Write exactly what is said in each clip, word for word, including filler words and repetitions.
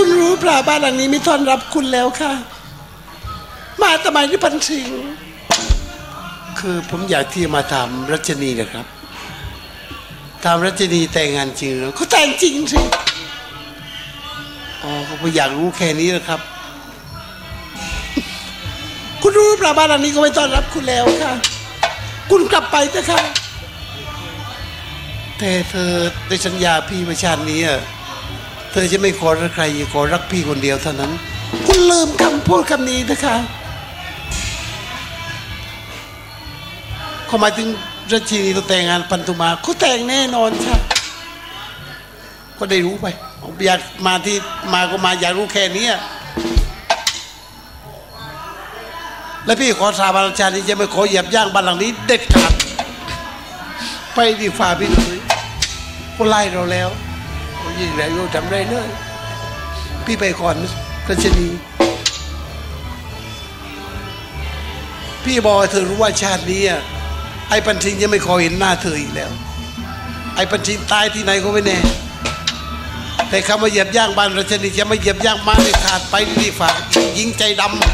คุณรู้เปล่าบ้านหลังนี้ไม่ต้อนรับคุณแล้วค่ะมาทำไมที่พันสิงคือผมอยากที่มาถามรัชนีนะครับถามรัชนีแต่งงานจริงหรือเขาแต่งจริงสิอ๋อผมอยากรู้แค่นี้นะครับคุณรู้เปล่าบ้านหลังนี้ก็ไม่ต้อนรับคุณแล้วค่ะคุณกลับไปเถอะค่ะแต่เธอได้สัญญาพี่ประชาตินี้เธอจะไม่ขอรักใครขอรักพี่คนเดียวเท่านั้นคุณลืมคำพูดคำนี้นะคะเขาหมายถึงรัชนีต้องแต่งงานพันธุมาเขาแต่งแน่นอนค่ะก็ได้รู้ไปอยากมาที่มาก็มาอยากรู้แค่นี้และพี่ขอสาบานชาตินี้จะไม่ขอเหยียบย่างบ้านหลังนี้เด็ดขาดไปดีฝ่าพี่หนุ่ยก็ไล่เราแล้วยิ่งแล้วโยทำไรเลยพี่ไปก่อนรัชนีพี่บอกเธอรู้ว่าชาตินี้ไอ้ปันทิงจะไม่ขอเห็นหน้าเธออีกแล้วไอ้ปันทิงตายที่ไหนก็ไม่แน่แต่คำว่าเหยียบย่างบ้านรัชนีจะไม่เหยียบย่างมาเด็ดขาดไปดีฝ่ายิงใจดำ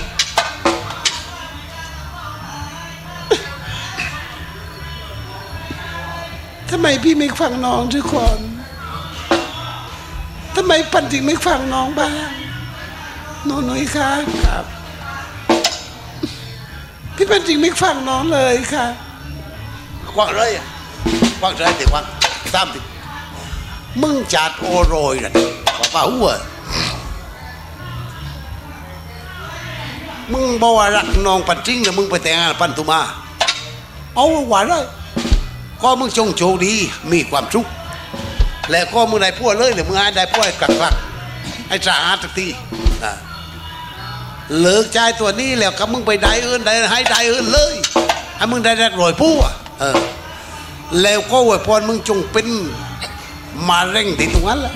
ทำไมพี่ไม่ฟังน้องทุกคนทำไมปันถึงไม่ฟังน้องบ้างน้องหนุ่ยค่ะครับพี่ปันถึงไม่ฟังน้องเลยค่ะกว้างเลยกว้างเลยแต่กว้างตามติมึงจัดโอโรยน่ะว่าเปล่าหัวมึงบอกว่ารักน้องปันจริงแต่มึงไปแต่งงานปันตุมาเอาหวานเลยก็มึงจงโชคดีมีความสุขแล้วก็มึงได้พวกเลยหรือมึงได้พวกกลักกลักไอ้สาหัสสักทีเลิกใจตัวนี้แล้วก็มึงไปได้อื่นได้ให้ได้อื่นเลยให้มึงได้แรกรอยผู้เออแล้วก็อวยพรมึงจงเป็นมาเร่งที่ตรงนั้นแหละ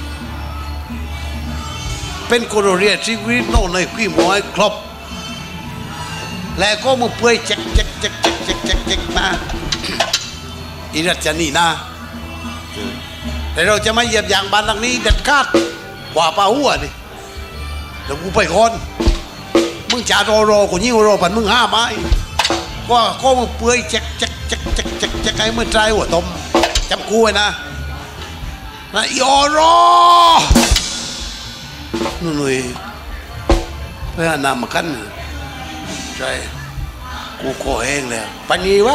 เป็นโคโรเรียชีวิตโน่นในขี้หมอยครบแล้วก็มึงเปื่อยเจ็กเจ็กเจ็กเจ็กเจ็กเจ็กเจ็กมาอิรัชนีนะแต่เราจะไม่เหยียบอย่างบ้านหลังนี้เด็ดขาดกว่าป้าหัวนี่แล้วกูไปก่อนมึงจ่ารอรอกูยิ่งรอผ่านมึงห้าไม้ก็ก็มึงเปื่อยเจ็กเจ็กเจ็กเจ็กเจ็กเจ็กไอ้เมื่อใจหัวต้มจำกูไว้นะนะยอรอนู่นนู่นเพื่อนำมากันใช่กูโคเองแล้วปันนี้ไว้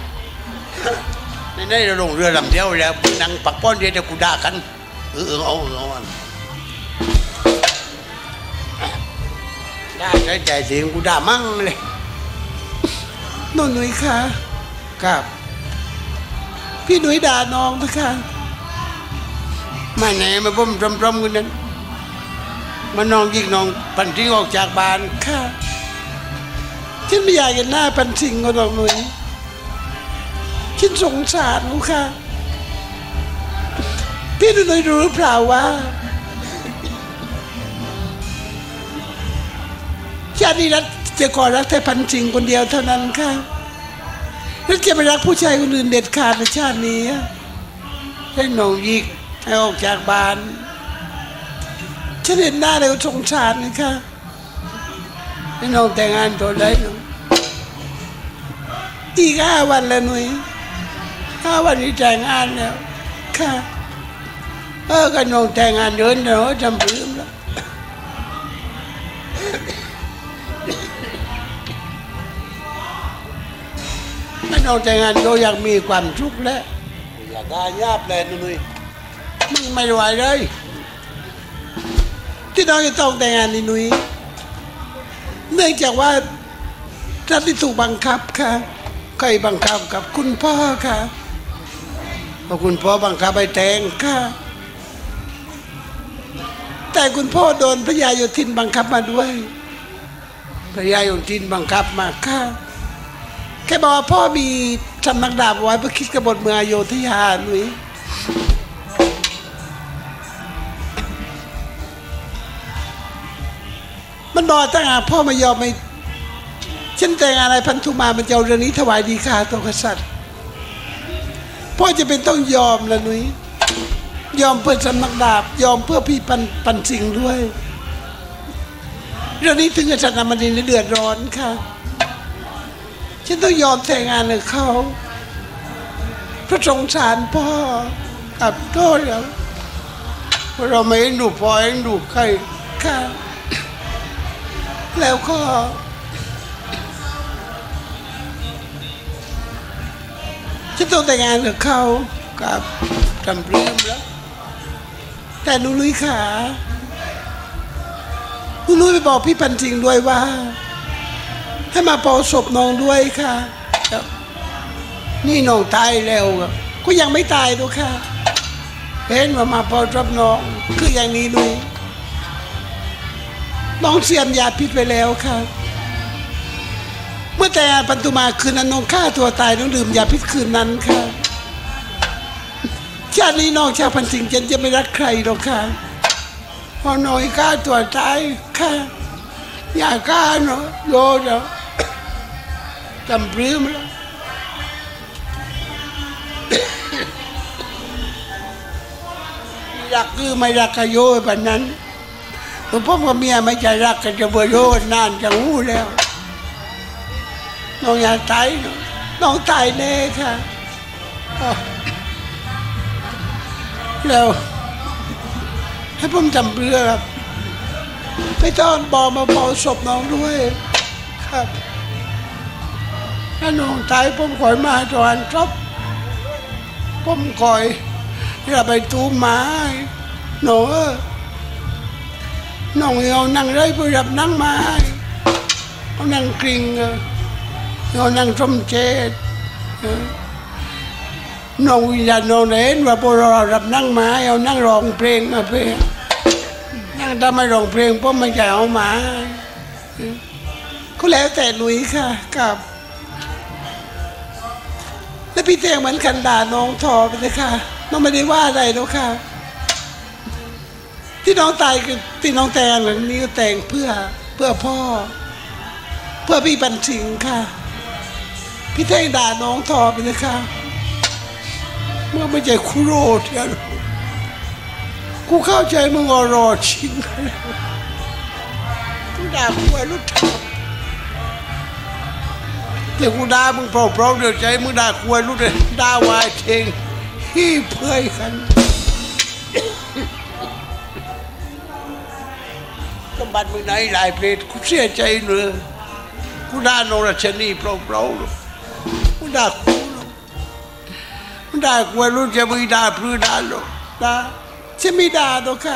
ในนี้เราลงเรือลำเดียวแล้วนั่งปักป้อนเดียวจะกูด่ากันเออเอาเอาได้ใช้ใจเสียงกูด่ามั่งเลยน้องหนุ่ยค่ะครับพี่หนุ่ยด่าน้องนะคะมาไหนมาบ่มรำรำกันนั้นมาน้องยิงน้องปันทิ้งออกจากบ้านค่ะฉันไม่อยากเห็นหน้าปันทิ้งก็น้องหนุ่ยฉันสงสารลูกค่ะพี่ดูหน่อยรู้หรือเปล่าว่าชาตินี้รักจะขอรักแต่พันจริงคนเดียวเท่านั้นค่ะแล้วจะไม่รักผู้ชายคนอื่นเด็ดขาดในชาตินี้ให้น้องยิกให้ออกจากบ้านฉันเห็นหน้าแล้วสงสารนะคะให้น้องแต่งงานตัวได้น้องอีกห้าวันแล้วหนุ่ยห้าวันนี้แต่งงานแล้วค่ะเออกันน้องแต่งงานเดินเนาะจำพื้นแล้วให้น้องแต่งงานโดยอยากมีความสุขแล้วอยากได้ยาบเลยนุ่ยมึงไม่ไหวเลยที่น้องจะต้องแต่งงานนี่หนุ่ยเนื่องจากว่าท่านที่ถูกบังคับค่ะใครบังคับกับคุณพ่อค่ะพอคุณพ่อบังคับให้แต่งค่ะแต่คุณพ่อโดนพระยาโยธินบังคับมาด้วยพระยาโยธินบังคับมาค่ะแค่บอกว่าพ่อมีสำนักดาบไว้เพื่อคิดกบฏเมืองอโยธยาหนุ่ยมันบอกตั้งแต่พ่อไม่ยอมไม่ฉันแต่งอะไรพันธุมามันจะเอาเรื่องนี้ถวายดีค่าต่อกษัตริย์พ่อจะเป็นต้องยอมละหนุ่ยยอมเพื่อสำนักดาบยอมเพื่อพี่ปันปันสิงด้วยเรื่องนี้ถึงอาจารย์นำมาดินเดือดร้อนค่ะฉันต้องยอมแต่งงานกับเขาเพราะสงสารพ่อกับโทษแล้วเราไม่เห็นดูพ่อเห็นดูใครค่ะแล้วก็ฉันต้องแต่งงานกับเขากับจำเรื่องแล้วแต่หนูลุยขาหนูลุยไปบอกพี่ปันจริงด้วยว่าให้มาเป่าศพน้องด้วยค่ะนี่น้องตายแล้วก็ยังไม่ตายดูค่ะเห็นว่ามาเป่าศพน้องคืออย่างนี้ลุยน้องเสียมยาพิษไปแล้วค่ะเมื่อแต่ปันตุมาคืนนั้นน้องฆ่าตัวตายน้องดื่มยาพิษคืนนั้นค่ะชาตินี้น้องชาวพันสิงห์จะไม่รักใครหรอกค่ะพอน้อยฆ่าตัวตายค่ะอย่าฆ่าเนาะโยนเนาะจำปลื้มแล้วรักคือไม่รักกโยแบบนั้นหลวงพ่อกับเมียไม่ใจรักกันจะเบื่อโยนนานจะงูแล้วน้องอย่าตายน้องตายแน่ค่ะแล้วให้ผมจำเรือครับไปตอนบอมาเผาศพน้องด้วยครับถ้าน้องตายผมคอยมาตอนครบผมคอยอย่าไปตูมไม้หนูน้องเอานั่งไรไปรับนั่งไม้เอานั่งกริ่งเอานั่งสมเจตน้องวิญญาณน้องเห็นว่าพวกเรารับนั่งไม้เอานั่งร้องเพลงมาเพลงนั่งทำไมร้องเพลงเพราะมันจะเอาหมาก็แล้วแต่ลุยค่ะกับแล้วพี่เตียงเหมือนกันด่าน้องทอไปเลยค่ะน้องไม่ได้ว่าอะไรหรอกค่ะที่น้องตายคือที่น้องแต่งหรือนี้ก็แต่งเพื่อเพื่อพ่อเพื่อพี่ปันสิงค่ะพี่เตียงด่าน้องทอไปเลยค่ะเมื่อไม่ใจคุโรเทียนกูเข้าใจมึงอรอชิงกูด่ากูไอ้ลูกทอแต่กูด่ามึงเปล่าๆเดี๋ยวใจมึงด่ากูไอ้ลูกเลยด่าวายเทงฮี่เพื่อยกันสมบัติมึงไหนหลายเพลทกูเสียใจเลยกูด่าโนราชนีเปล่าๆกูด่ากูมันด่ากูรู้จะไม่ด่าพลื้ด่าหรอกด่าฉันไม่ด่าหรอกค่ะ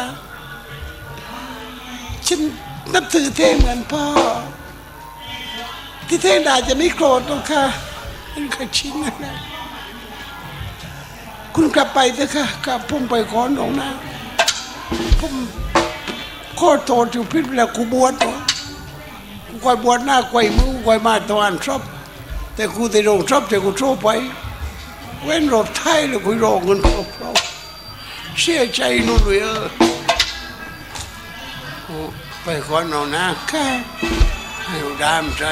ฉันนับถือเท่งเหมือนพ่อที่เท่งด่าจะไม่โกรธหรอกค่ะมันก็ชินนะคุณกลับไปเถอะค่ะกลับผมไปขอหนองนะผมขอโทษที่ผิดแล้วกูบวชวะกูคอยบวชหน้าคอยมือคอยมาตอนชอบแต่กูได้ลงชอบแต่กูโชว์ไปเว้นรถไทยเลยคุยรอเงินครบเราเสียใจนู่นเลยเออไปขอหนองนะค่ะให้ดามใจ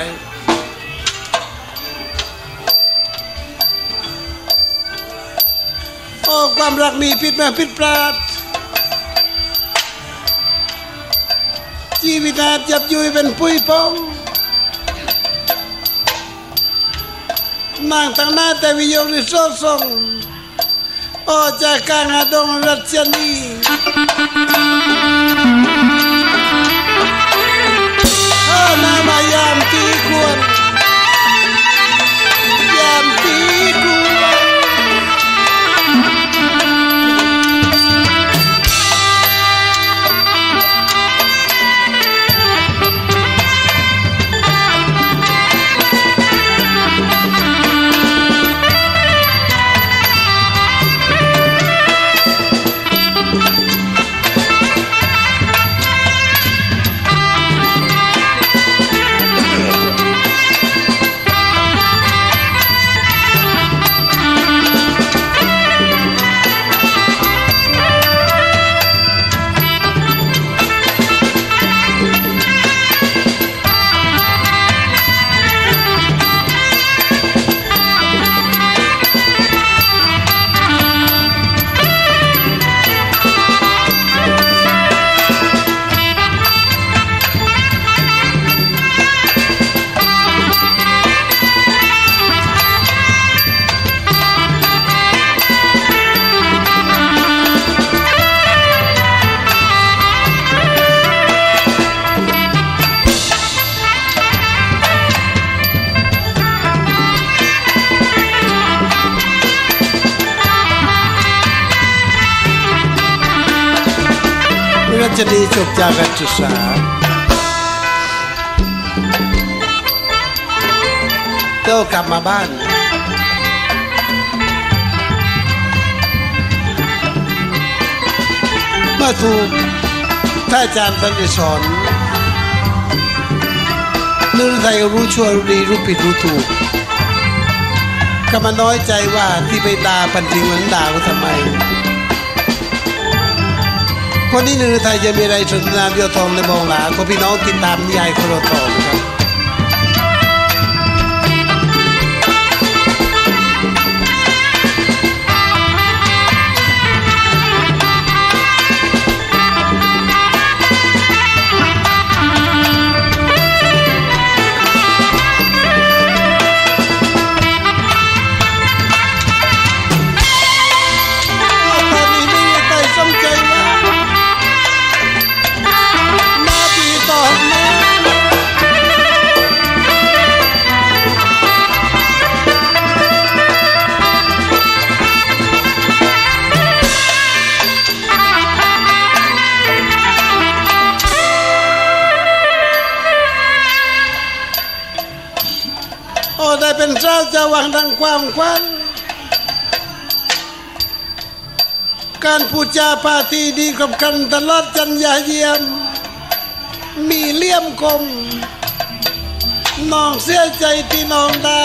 โอ้ความรักมีพิษมาพิษปราดชีวิตอาจจับยุยเป็นปุยปองนางตั้งหน้าแต่วิโยคริโซทรงออกจากกลางอาดงรัชนีเข้ามามายามตีควรยามตีควรรัชนีจบจากการศึกษาเจ้ากลับมาบ้านเมื่อถูกท่านอาจารย์ท่านได้สอนนึกไทยรู้ชั่วรู้ดีรู้ผิดรู้ถูกก็มาน้อยใจว่าที่ไปด่าปันทิงเหมือนด่าเขาทำไมคนนี้นึกไทยจะมีอะไรสนทนาเดียวทองในมองหลาก็พี่น้องติดตามนิยายโคโรทองครับได้เป็นเจ้าจะวางดังความควันการพูดจาปาทีดีกับกันตลอดจันยาเยี่ยมมีเลี่ยมคมน้องเสียใจที่น้องด่า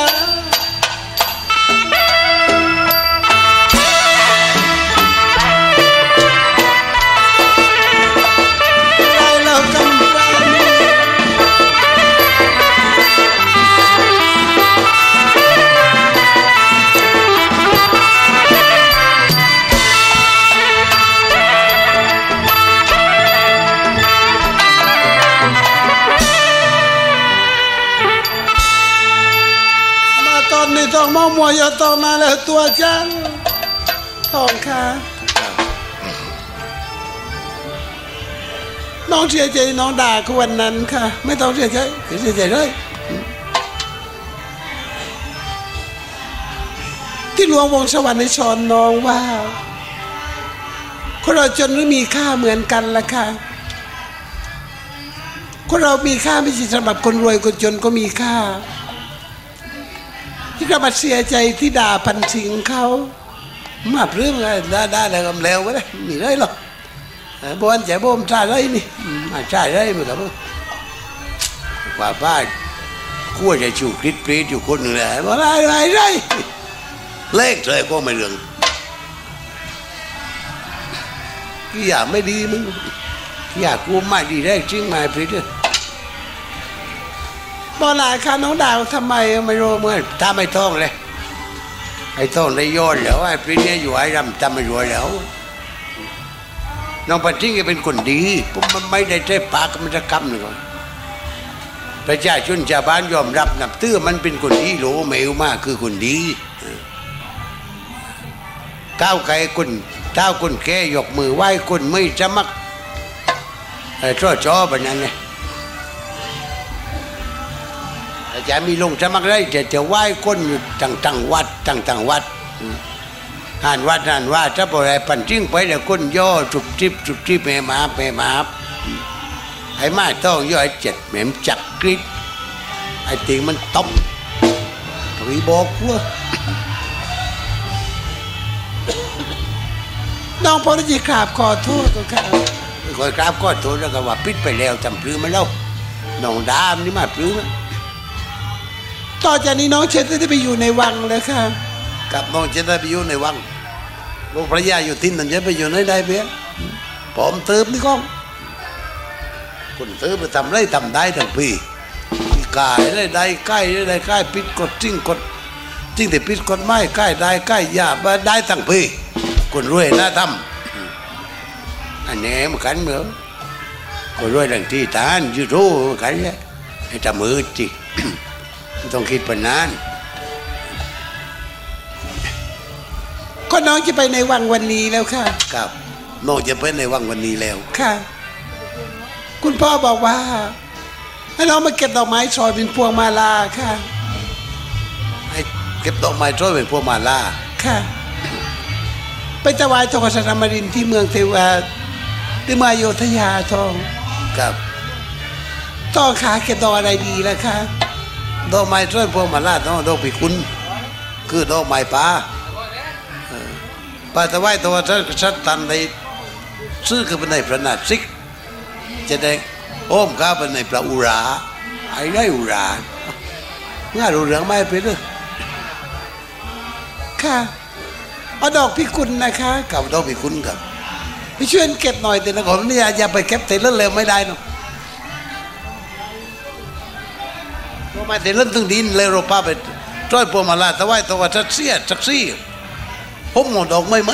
ทองมอมัวอย่าต้องมาแล้วตัวจังทองค่ะน้องเสียใจน้องด่าเขาวันนั้นค่ะไม่ต้องเสียใจเสียใจเลยที่หลวงวงสวรรค์ในชอนน้องว่าคนเราจนหรือมีค่าเหมือนกันล่ะค่ะคนเรามีค่าไม่ใช่สำหรับคนรวยคนจนก็มีค่าที่ก็มาเสียใจที่ด่าพันสิงเขามาเรื่องอะไรด่าด่าอะไรก็เลวไปเลยมีไรหรอกบอลแจบอมจ่ายไรนี่มาจ่ายไรเหมือนกับว่าบ้านขั้วจะชูคริสปรีดอยู่คนหนึ่งเลยว่าไรไรไรเล็กเลยก็ไม่เรื่องที่อยากไม่ดีมึงที่อยากกูไม่ดีได้จริงไหมปรีดบอลายค่ะน้องดาวทำไมไม่รู้เมื่อถ้าไม่ต้องเลยไอ้ต้องเลยย้อนแล้วไอ้ปีนี้อยู่ไอ้รำจำไม่รวยแล้วน้องปัจจิงเป็นคนดีผมมันไม่ได้ใช้ปากมันจะกำหนึ่งประชาชนชาวบ้านยอมรับนับถือมันเป็นคนดีโหลเมลมากคือคนดีก้าวไกลคนเท้าคนแก่ยกมือไหว้คนไม่จะมักไอ้ช่อจ้อแบบนั้นไงจะมีลงสมัครได้จะจะไหว้คนอยู่ต่างต่างวัดต่างต่างวัดหานวัดหานวัดถ้าบอกอะไรปั่นจิ้งไปแล้วคนย่อจุบจิบจุบจิบแม่มาแม่มาไอ้มาต้องย่อไอ้เจ็ดแม่มจักกริดไอ้ติงมันตบวีบอกว่าน้องพอจะกราบขอโทษก็ครับขอกราบขอโทษแล้วก็ว่าปิดไปแล้วจำพลื้มมาแล้วน้องดามนี่มาพลื้มต่อจากนี้น้องเชษจะไปอยู่ในวังเลยค่ะกับน้องเชษไปอยู่ในวังลูกพระยาอยู่ที่นั่นจะไปอยู่ในได้เพียงผมเติมนี่ก้องคนเติมไปทำไรทำได้ทั้งปีกายได้ได้ใกล้ได้ใกล้ปิดกดจิ้งกดจิ้งแต่ปิดกดไม้ใกล้ได้ใกล้ยาบ้าได้ทั้งปีคนรวยน่าทำอันนี้มันกันเหมือนคนรวยดังที่ทานยูโรกันเลยให้ทำมือจีต้องคิดปนานก็น้องจะไปในวังวันนี้แล้วค่ะครับน้องจะไปในวังวันนี้แล้วค่ะคุณพ่อบอกว่าให้น้องมาเก็บดอกไม้ซอยเป็นพวงมาลาค่ะให้เก็บดอกไม้ซอยเป็นพวงมาลาค่ะไปถวายทองคำอมรินทร์ที่เมืองเทวาได้มาโยธยาทองครับตองขาเก็บดอกอะไรดีล่ะคะดอกไม้ช่วยพวกมาลาดเนาะดอกปีคุณคือดอกไม้ป่าเออป่าตะไว้ตัวชัดชัดตันในซื้อกันเป็นในพระนาซิกจะได้โอ้มข้าเป็นในพระอุราไอ้ได้อุราง่ายรู้เรื่องไม่เป็นเลยค่ะเอาดอกพิกุลนะคะกับดอกปีคุณครับไปช่วยเก็บหน่อยเถอะนะผมนี่อย่าไปเก็บเตล่นเร็วไม่ได้เนาะเพราะไม่เตล่นถึงดินเลยเราป้าไปช่วยพวกมาลาดตะไว้ตัวชัดเสียชักซี่ผมหมดดอกไม่ไหม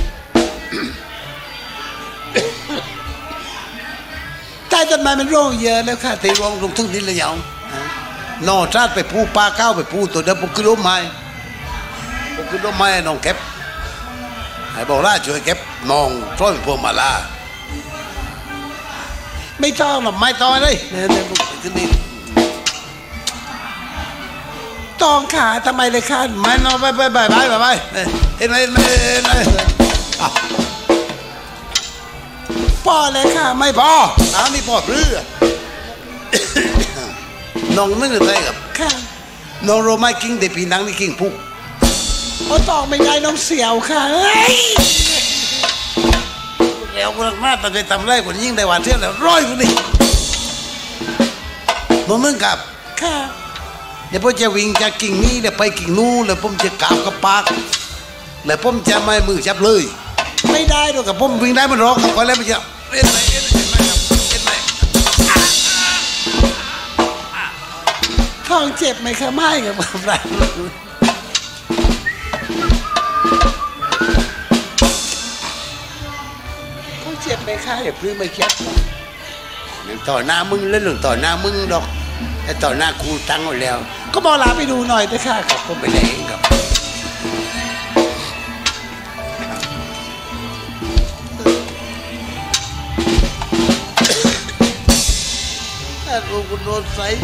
ใต้ต้นไม้มันร่วงเยอะแล้วค่ะตีรองลงทึ่งดินเลยยังนอชาติไปปูปลาเก้าไปปูตัวเดียวผมขึ้นร่มไม้ผมขึ้นร่มไม้น้องเก็บให้บอกล่าช่วยเก็บน้องช่วยพวกมาลาไม่ต้องหรอกไม่ต่อเลยเนี่ยเนี่ยไปขึ้นดินตองขาทำไมเลยคะไม่นอนไปไปไปไปไปไปเห็นไหมเห็นไหมเห็นไหมอ้าวพ่อเลยค่ะไม่พ่ออ้าวนี่พ่อเรือ น้องนึกอะไรกับค่ะน้องโรมากิ้งเดปีนังนี่กิ้งพุกโอ้ตองไม่ได้น้องเสียวค่ะเฮ้ยแล้วคนหน้าตาเคยทำไรคนยิ่งได้หวานเที่ยวแล้วร้อยคนนี้น้องนึกกับค่ะเดี๋ยวผมจะวิ่งจากกิ่งนี้เดี๋ยวไปกิ่งนู้นแล้วผมจะกราบกับปากแล้วผมจะไม่มือจับเลยไม่ได้หรอกกับผมวิ่งได้มันร้องกับคนแล้วมันจะเอ็นไหมเอ็นไหมครับเอ็นไหมท้องเจ็บไหมคะไม่กับอะไรท้องเจ็บไหมคะอย่าพื้นมาเช็ดต่อหน้ามึงแล้วหนึ่งต่อหน้ามึงดอกแต่ต่อหน้าครูตั้งไว้แล้วก็บอกลาไปดูหน่อยนะคะครับผมไปเลยเองครับถ้าลูกโดนใส่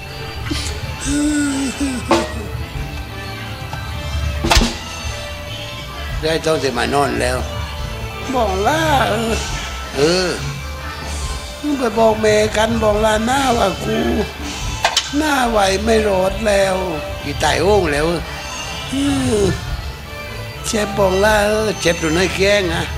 ได้ต้องจะมานอนแล้วบอกล่าเออเออมึงไปบอกเมกันบอกลาหน้าว่ากูหน้าไหวไม่รอดแล้วกี่ตายโอ่งแล้วอือเจ็บบอกล่าเออเจ็บตัวน้อยแข้งอ่ะ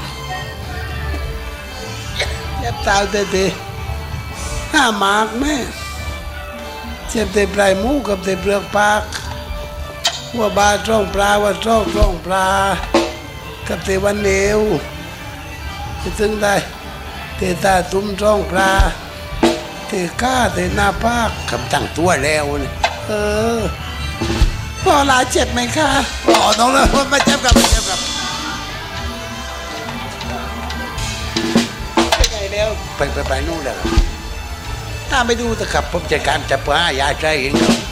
เจ็บตาวเตะเตะห้าหมากแม่เจ็บเตะปลายมูกับเตะเปลือกปากว่าบาจ้องปลาว่าจ้องจ้องปลากับเตะวันเหนวจะถึงได้เตะตาตุ้มจ้องปลาเตะก้าเตะหน้าปากคำตั้งตัวแล้วนี่เออพ่อหลาเจ็บไหมคะอ๋อน้องแล้วไม่เจ็บกับไม่เจ็บกับไปไหนแล้วไปไปไปนู่นแล้วครับตามไปดูตะครับผมจัดการจับปลายาใจเองครับ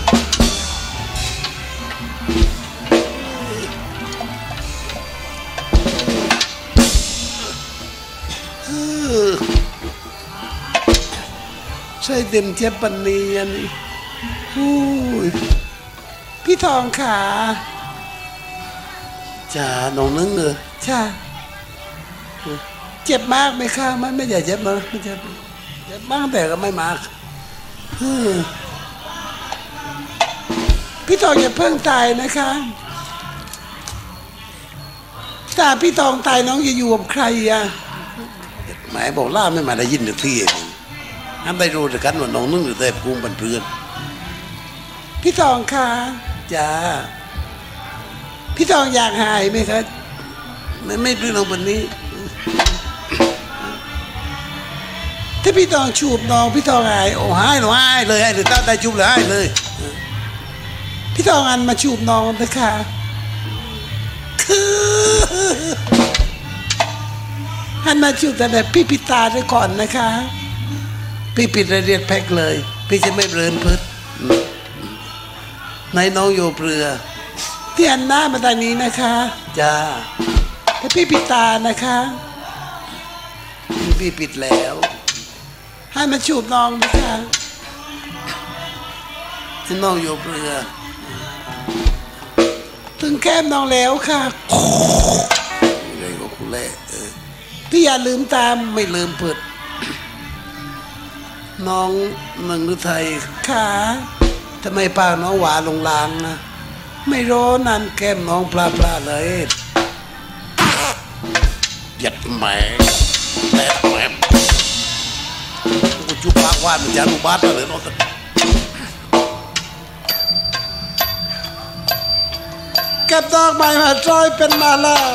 ใช่เต็มเจ็บปันนีอันนี้อู้ยพี่ทองขาจ้าน้องนึงเออใช่เจ็บมากไหมคะมันไม่ใหญ่เจ็บมากไม่เจ็บเจ็บมากแต่ก็ไม่มากอืมพี่ทองอย่าเพิ่งตายนะคะถ้าพี่ทองตายน้องจะอยู่กับใครอะหมายบอกล่าไม่มาได้ยินหนึ่งทีเองอันไปรู้ด้วยกันว่าน้องนึงอยู่แต่ภูมิบันเพื่อนพี่ทองค่ะจ้าพี่ทองอยากหายไหมคะไม่ไม่เรื่องของวันนี้ถ้าพี่ทองชูบน้องพี่ทองหายโอ้ให้หนูให้เลยให้เลยตั้งใจจุบเลยให้เลยพี่ทองอันมาชูบน้องนะคะอันมาชูบแต่แบบพี่ปิดตาด้วยก่อนนะคะพี่ปิดระเรียดแพ็กเลย พี่จะไม่เบลินพืชในน้องโยเปลือที่อันหน้ามาตอนนี้นะคะจ้าถ้าพี่ปิดตานะคะพี่ปิดแล้วให้มาชูบน้องนะคะน้องโยเปลือถึงแก้มน้องแล้วค่ะเลยก็คุณเล่เออที่อย่าลืมตามไม่ลืมเปิดน้องหนึ่งฤทัยขาทำไมปากน้องหวานลงลางนะไม่ร้อนนั่นแก้มน้องปลาปลาเลยหยัดแหมแต่แหมกูจุบปากว่านมันจะรูบาดเลยน้องเก็บดอกไม้มาจอยเป็นมาลา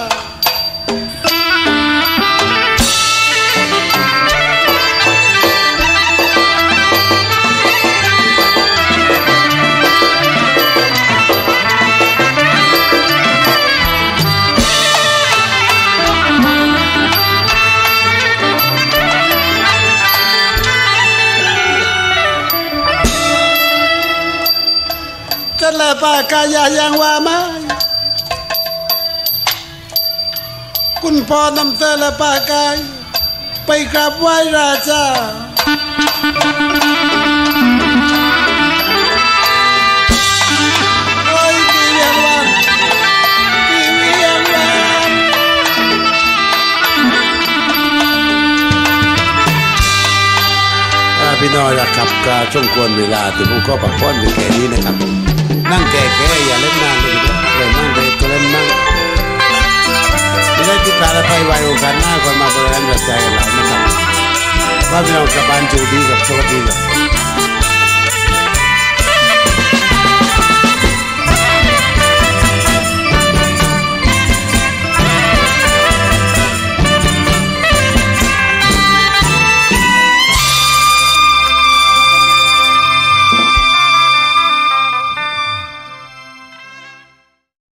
จะแลปากายายังว่าไหมคุณพ่อนำเตละปากายไปกราบไหว้ราชาโอ้ยทีเวียงวันทีเวียงวันพี่น้อยนะครับก็ช่วงควรเวลาถึงผมก็ปักป้อนอยู่แค่นี้นะครับนั่งแก่ๆอย่าเล่นนานเลยนะเลยนั่งเด็กก็เล่นนั่งไม่ได้ที่การไปไวโอกาสหน้าคนมาบริหารจัดใจกันแล้วนะครับว่าพี่น้องกับบานจูดีกับสวัสดีครับ